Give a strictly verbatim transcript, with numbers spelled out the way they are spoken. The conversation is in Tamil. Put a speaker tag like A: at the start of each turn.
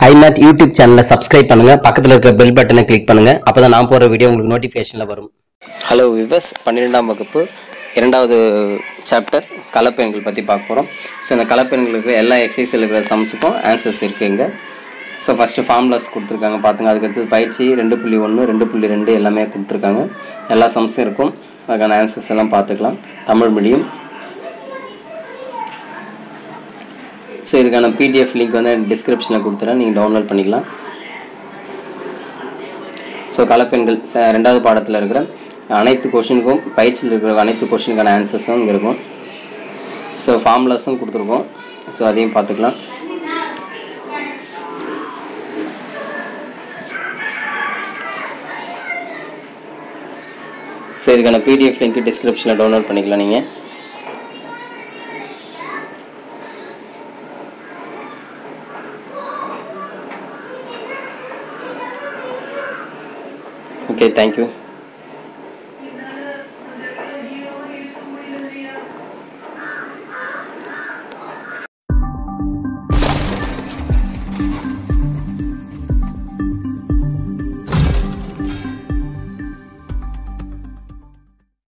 A: iMath யூடியூப் சேனலை சப்ஸ்கிரைப் பண்ணுங்க, பக்கத்துல இருக்கிற பெல் பட்டனை கிளிக் பண்ணுங்க. அப்பதான் நான் போற வீடியோ உங்களுக்கு நோட்டிஃபிகேஷன்ல வரும்.
B: ஹலோ விவஸ், பன்னிரெண்டாம் வகுப்பு இரண்டாவது சாப்டர் கலப்பெண்கள் பற்றி பார்க்க போகிறோம். ஸோ இந்த கலப்பெண்களுக்கு எல்லா எக்ஸசைஸில் இருக்கிற சம்ஸுக்கும் ஆன்சர்ஸ் இருக்குங்க. ஸோ ஃபஸ்ட்டு ஃபார்முலாஸ் கொடுத்துருக்காங்க பார்த்துங்க. அதுக்கடுத்து பயிற்சி ரெண்டு புள்ளி ஒன்று ரெண்டு புள்ளி ரெண்டு எல்லாமே கொடுத்துருக்காங்க. எல்லா சம்ஸும் இருக்கும். அதுக்கான ஆன்சர்ஸ் எல்லாம் பார்த்துக்கலாம். தமிழ் மீடியம். ஸோ இதுக்கான பிடிஎஃப் லிங்க் வந்து டிஸ்கிரிப்ஷனில் கொடுத்துறேன், நீங்கள் டவுன்லோட் பண்ணிக்கலாம். ஸோ கலப்பெண்கள் ரெண்டாவது பாடத்தில் இருக்கிற அனைத்து கொஷினுக்கும் பயிற்சியில் இருக்கிற அனைத்து கொஷினுக்கான ஆன்சர்ஸும் இங்கே இருக்கும். ஸோ ஃபார்முலாஸும் கொடுத்துருக்கோம். ஸோ அதையும் பார்த்துக்கலாம். ஸோ இதுக்கான பிடிஎஃப் லிங்க் டிஸ்கிரிப்ஷனில் டவுன்லோட் பண்ணிக்கலாம் நீங்கள். Okay, thank you.